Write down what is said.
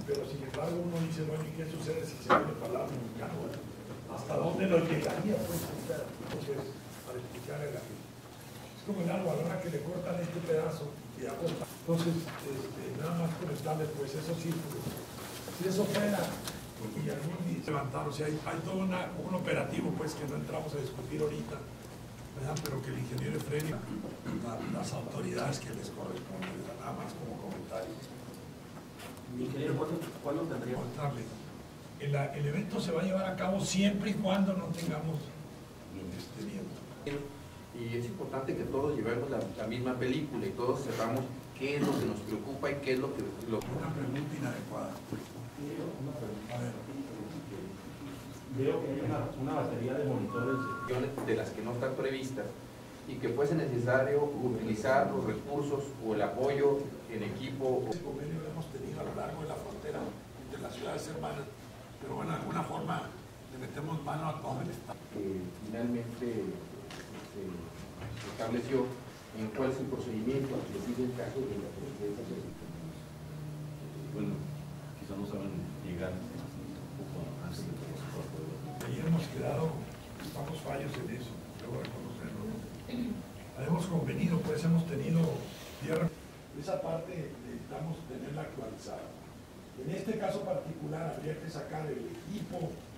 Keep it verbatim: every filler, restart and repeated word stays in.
pero sin embargo uno dice, bueno, ¿y qué sucede si se viene para el lado mexicano? ¿Hasta dónde nos llegaría? Pues, entonces, para explicarle a la gente. Es como el árbol, a la hora que le cortan este pedazo, y ya corta. Entonces, este, nada más conectarle, pues, esos círculos. Si eso fuera, y algún día se levantar, o sea, hay, hay todo una, un operativo, pues, que no entramos a discutir ahorita, ¿verdad? Pero que el ingeniero frene la, las autoridades que les corresponden, nada más como comentario. Ingeniero, ¿cuándo, ¿cuándo tendría? El, el evento se va a llevar a cabo siempre y cuando no tengamos este viento. Y es importante que todos llevemos la, la misma película y todos sepamos qué es lo que nos preocupa y qué es lo que... Lo... Una pregunta inadecuada. A ver. Veo que hay una, una batería de monitores de las que no están previstas y que fuese necesario utilizar los recursos o el apoyo en equipo. Ese convenio lo hemos tenido a lo largo de la frontera entre las ciudades hermanas, pero bueno, de alguna forma le metemos mano a todo el Estado. Que finalmente se estableció en cuál es el procedimiento que sigue el caso de la presidencia. Bueno, quizá no saben llegar un poco antes de que se pueda. Ahí hemos quedado, estamos fallos en eso, debo reconocerlo. Hemos convenido, pues hemos tenido tierra. Esa parte necesitamos tenerla actualizada. En este caso particular habría que sacar el equipo